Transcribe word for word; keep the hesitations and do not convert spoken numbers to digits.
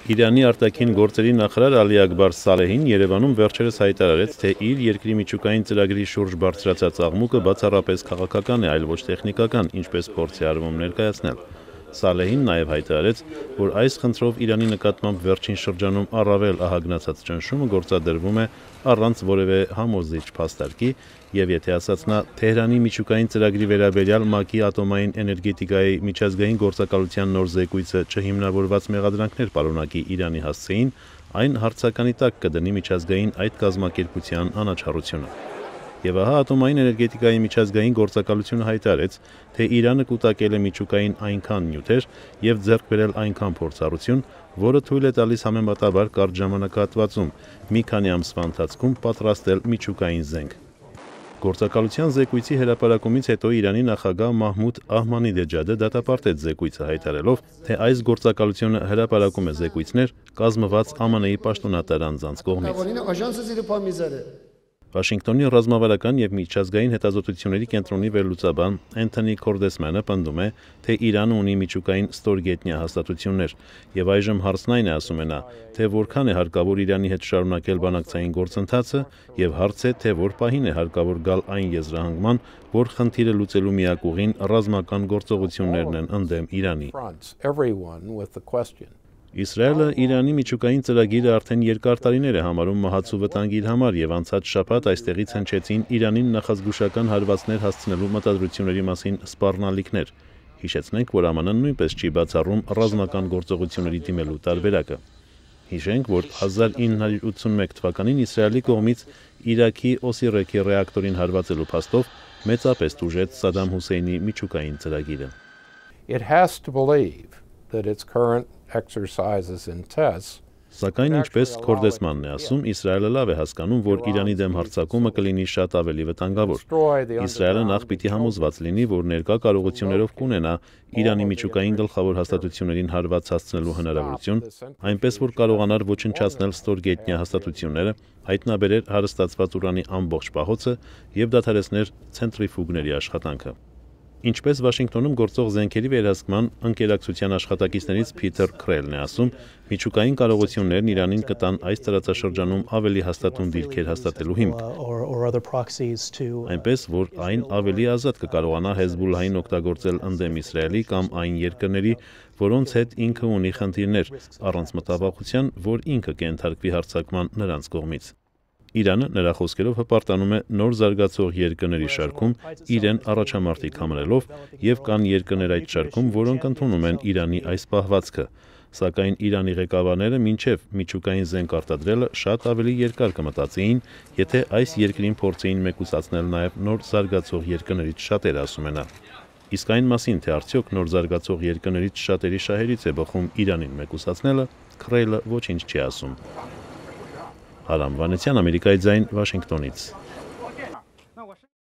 Իրանի արտաքին գործերի նախարար Ալի Ակբար Սալեհին Երևանում վերջերս հայտարարեց, թե իր երկրի միջուկային ծրագրի շուրջ բարձրացած աղմուկը բացառապես քաղաքական է, այլ ոչ տեխնիկական, ինչպես փորձ է արվում ներկայացնել։ Սալեհին նաև հայտարարեց, որ այս խնդրով Իրանի նկատմամբ վերջին շրջանում առավել ահագնացած ճնշումը գործադրվում է առանց որևէ համոզիչ փաստարկի, եւ եթե ասած նա Թեհրանի միջուկային ծրագրի վերաբերյալ ՄԱԿ-ի ատոմային էներգետիկայի միջազգային գործակալության նոր զեկույցը չհիմնավորված մեղադրանքներ պարունակի Իրանի հասցեին, այն հարցականի տակ կդնի միջազգային այդ կազմակերպության անաչառությունը։ Եվ ահա ատոմային էներգետիկայի միջազգային գործակալությունը հայտարարեց, թե Իրանը կուտակել է միջուկային այնքան նյութեր եւ ձեռք բերել այնքան փորձառություն, որը թույլ է տալիս համեմատաբար կարճ ժամանակահատվածում մի քանի ամսվա ընթացքում պատրաստել միջուկային զենք։ Գործակալության զեկույցի հրապարակումից հետո Իրանի նախագահ Մահմուդ Ահմադինեջադը դատապարտեց զեկույցը հայտարարելով, թե այս գործակալությունը հրապարակում է զեկույցներ կազմված ԱՄՆ-ի պաշտոնատար անձանց կողմից։ Վաշինգտոնի ռազմավարական եւ միջազգային հետազոտությունների կենտրոնի վերլուծաբան Էնթոնի Քորդեսմանը պնդում է, թե Իրանը ունի միջուկային ստորգետնյա հաստատություններ, եւ այժմ հարցն այն է, ասում է նա, թե որքան է հարկավոր Իրանի հետ շարունակել բանակցային գործընթացը, եւ հարց է, թե որ պահին է հարկավոր գալ այն եզրահանգման, որ խնդիրը լուծելու միակ ուղին ռազմական գործողություններն են ընդդեմ Իրանի։ Իսրայելը Իրանի միջուկային ծրագիրը արդեն երկար տարիներ է համարում մահացու վտանգ իր համար եւ անցած շաբաթ այստեղից հնչեցին Իրանին նախազգուշական հարվածներ հասցնելու մտադրությունների մասին սպառնալիքներ։ Հիշեցնենք, որ ԱՄՆ-ն նույնպես չի բացառում ռազմական գործողությունների դիմելու տարբերակը։ Հիշենք, որ հազար ինը հարյուր ութսունմեկ թվականին Իսրայելի կողմից Իրաքի Օսիրեքի ռեակտորին հարվածելու փաստով մեծապես տուժեց Սադամ Հուսեյնի միջուկային ծրագիրը։ It has to believe that its current exercises and tests. Սակայն ինչպես Քորդեսմանն է ասում, Իսրայելը լավ է հասկանում, որ Իրանի դեմ հարձակումը կլինի շատ ավելի վտանգավոր։ Իսրայելը նախ պիտի համոզված լինի, որ ներկա կարողություններով կունենա Իրանի միջուկային գլխավոր հաստատություններին հարված հասցնելու հնարավորություն, այնպես որ կարողանար ոչնչացնել ստորգետնյա հաստատությունները, հայտնաբերեր հարստացված ուրանի ամբողջ պահոցը եւ դադարեցներ ցենտրիֆուգների աշխատանքը։ Ինչպես Վաշինգտոնում գործող զենքերի վերահսկման ընկերակցության աշխատակիցներից Փիթեր Քրելն է ասում, միջուկային կարողություններն Իրանին կտան այս տարածաշրջանում ավելի հաստատուն դիրքեր հաստատելու հիմք, այնպես որ այն ավելի ազատ կկարողանա Հեզբոլլահին օգտագործել ընդդեմ Իսրայելի կամ այն երկրների, որոնց հետ ինքը ունի խնդիրներ, առանց մտավախության, որ ինքը կենթարկվի հարձակման նրանց կողմից։ Իրանը նրա խոսքերով հպարտանում է նոր զարգացող երկրների շարքում իրեն առաջամարտիկ համարելով եւ կան երկրներ այդ շարքում, որոնք ընդունում են Իրանի այս պահվածքը, սակայն Իրանի ղեկավարները մինչև միջուկային զենք արտադրելը շատ ավելի երկար կմտածեին, եթե այս երկրին փորձեին մեկուսացնել նաեւ նոր զարգացող երկրներից շատերը, ասում է նա։ Իսկ այն մասին, թե արդյոք նոր զարգացող երկրներից շատերի շահերից է բխում Իրանին մեկուսացնելը, Քրելը ոչինչ չի ասում։ Հարամ Վանեցյան, Ամերիկայի ձայն, Վաշինգտոնից։